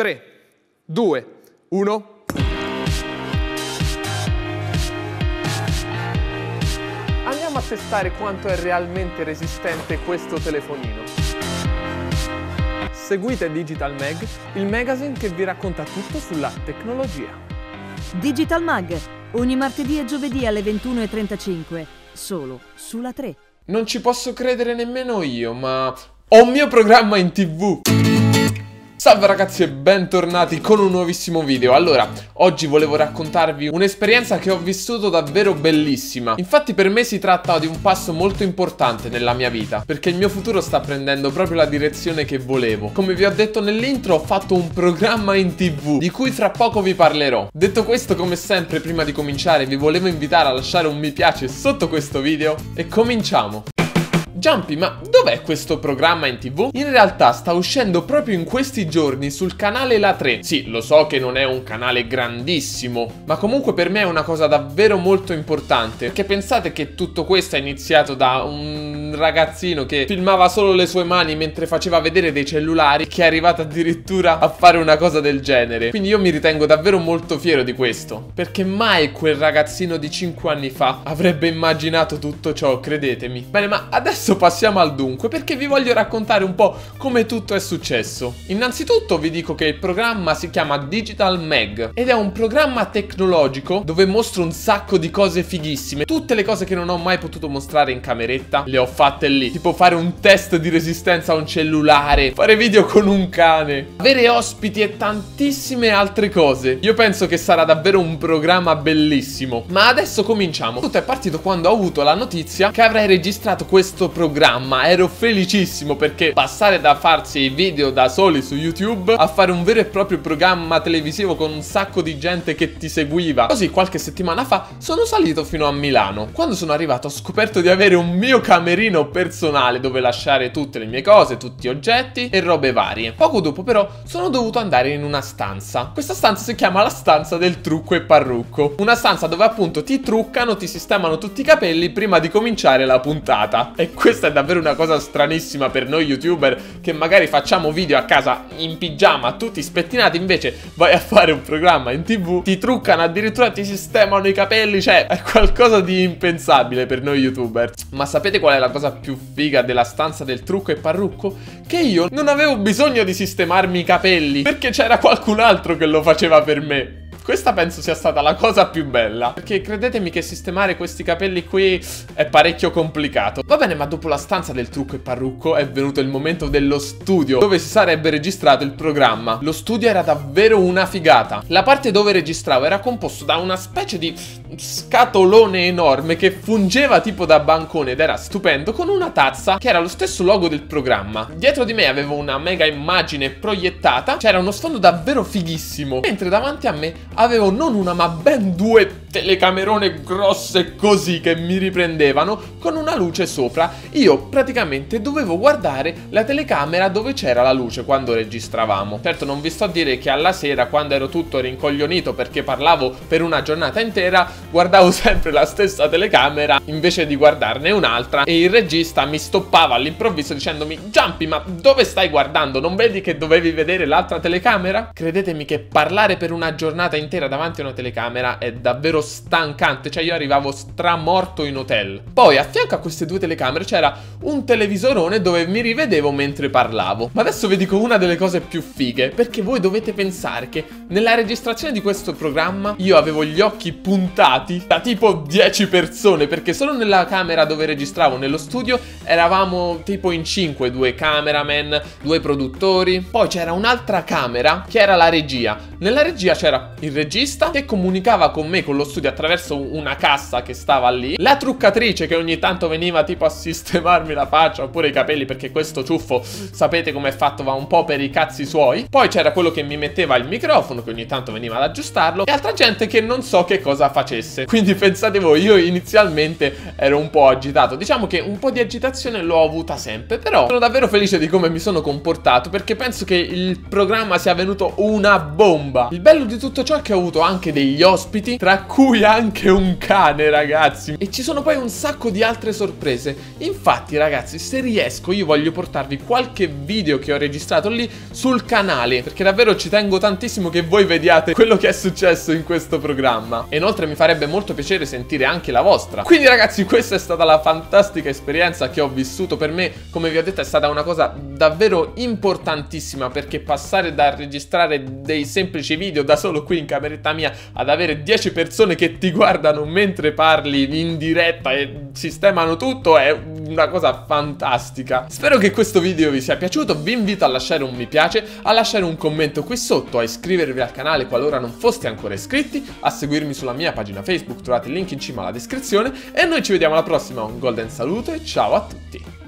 3, 2, 1. Andiamo a testare quanto è realmente resistente questo telefonino. Seguite Digital Mag, il magazine che vi racconta tutto sulla tecnologia. Digital Mag, ogni martedì e giovedì alle 21:35, solo sulla 3. Non ci posso credere nemmeno io, ma ho un mio programma in TV! Salve ragazzi e bentornati con un nuovissimo video. Allora, oggi volevo raccontarvi un'esperienza che ho vissuto davvero bellissima. Infatti per me si tratta di un passo molto importante nella mia vita, perché il mio futuro sta prendendo proprio la direzione che volevo. Come vi ho detto nell'intro, ho fatto un programma in TV, di cui fra poco vi parlerò. Detto questo, come sempre, prima di cominciare vi volevo invitare a lasciare un mi piace sotto questo video e cominciamo! Jumpy, ma dov'è questo programma in TV? In realtà sta uscendo proprio in questi giorni sul canale La 3. Sì, lo so che non è un canale grandissimo, ma comunque per me è una cosa davvero molto importante. Perché pensate che tutto questo è iniziato da un ragazzino che filmava solo le sue mani mentre faceva vedere dei cellulari, che è arrivato addirittura a fare una cosa del genere. Quindi io mi ritengo davvero molto fiero di questo, perché mai quel ragazzino di 5 anni fa avrebbe immaginato tutto ciò, credetemi. Bene, ma adesso passiamo al dunque, perché vi voglio raccontare un po' come tutto è successo. Innanzitutto vi dico che il programma si chiama Digital Mag ed è un programma tecnologico dove mostro un sacco di cose fighissime. Tutte le cose che non ho mai potuto mostrare in cameretta le ho fatte lì, tipo fare un test di resistenza a un cellulare, fare video con un cane, avere ospiti e tantissime altre cose. Io penso che sarà davvero un programma bellissimo. Ma adesso cominciamo. Tutto è partito quando ho avuto la notizia che avrei registrato questo programma. Ero felicissimo, perché passare da farsi i video da soli su YouTube a fare un vero e proprio programma televisivo con un sacco di gente che ti seguiva. Così qualche settimana fa sono salito fino a Milano. Quando sono arrivato ho scoperto di avere un mio camerino personale dove lasciare tutte le mie cose, tutti oggetti e robe varie. Poco dopo però sono dovuto andare in una stanza. Questa stanza si chiama la stanza del trucco e parrucco. Una stanza dove appunto ti truccano, ti sistemano tutti i capelli prima di cominciare la puntata. E questa è davvero una cosa stranissima per noi youtuber che magari facciamo video a casa in pigiama tutti spettinati, invece vai a fare un programma in TV, ti truccano, addirittura ti sistemano i capelli, cioè è qualcosa di impensabile per noi youtuber. Ma sapete qual è la cosa più figa della stanza del trucco e parrucco? Che io non avevo bisogno di sistemarmi i capelli, perché c'era qualcun altro che lo faceva per me. Questa penso sia stata la cosa più bella, perché credetemi che sistemare questi capelli qui è parecchio complicato. Va bene, ma dopo la stanza del trucco e parrucco è venuto il momento dello studio, dove si sarebbe registrato il programma. Lo studio era davvero una figata. La parte dove registravo era composto da una specie di scatolone enorme che fungeva tipo da bancone ed era stupendo, con una tazza che era lo stesso logo del programma. Dietro di me avevo una mega immagine proiettata, c'era uno sfondo davvero fighissimo, mentre davanti a me avevo non una ma ben due telecamerone grosse così che mi riprendevano con una luce sopra. Io praticamente dovevo guardare la telecamera dove c'era la luce quando registravamo. Certo, non vi sto a dire che alla sera, quando ero tutto rincoglionito perché parlavo per una giornata intera, guardavo sempre la stessa telecamera invece di guardarne un'altra, e il regista mi stoppava all'improvviso dicendomi: Jumpy, ma dove stai guardando? Non vedi che dovevi vedere l'altra telecamera? Credetemi che parlare per una giornata intera davanti a una telecamera è davvero stancante, cioè io arrivavo stramorto in hotel. Poi a fianco a queste due telecamere c'era un televisorone dove mi rivedevo mentre parlavo. Ma adesso vi dico una delle cose più fighe, perché voi dovete pensare che nella registrazione di questo programma io avevo gli occhi puntati da tipo 10 persone, perché solo nella camera dove registravo nello studio eravamo tipo in 5, 2 cameraman, 2 produttori, poi c'era un'altra camera che era la regia. Nella regia c'era il regista che comunicava con me, con lo studio, attraverso una cassa che stava lì, la truccatrice che ogni tanto veniva tipo a sistemarmi la faccia oppure i capelli, perché questo ciuffo sapete com'è fatto, va un po' per i cazzi suoi. Poi c'era quello che mi metteva il microfono che ogni tanto veniva ad aggiustarlo, e altra gente che non so che cosa facesse. Quindi pensate voi, io inizialmente ero un po' agitato, diciamo che un po' di agitazione l'ho avuta sempre, però sono davvero felice di come mi sono comportato, perché penso che il programma sia venuto una bomba. Il bello di tutto ciò è che ho avuto anche degli ospiti, tra cui cui anche un cane, ragazzi. E ci sono poi un sacco di altre sorprese. Infatti, ragazzi, se riesco io voglio portarvi qualche video che ho registrato lì sul canale, perché davvero ci tengo tantissimo che voi vediate quello che è successo in questo programma. E inoltre mi farebbe molto piacere sentire anche la vostra. Quindi, ragazzi, questa è stata la fantastica esperienza che ho vissuto. Per me, come vi ho detto, è stata una cosa davvero importantissima, perché passare da registrare dei semplici video da solo qui in cameretta mia ad avere 10 persone che ti guardano mentre parli in diretta e sistemano tutto è una cosa fantastica. Spero che questo video vi sia piaciuto. Vi invito a lasciare un mi piace, a lasciare un commento qui sotto, a iscrivervi al canale qualora non foste ancora iscritti, a seguirmi sulla mia pagina Facebook, trovate il link in cima alla descrizione, e noi ci vediamo alla prossima. Un golden saluto e ciao a tutti.